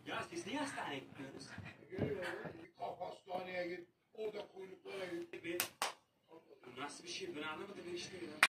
Ya siz niye hastaneye gitmiyorsunuz? Kalk hastaneye git. Orada kuyruklara git. Bu nasıl bir şey? Ben anlamadım işte ya.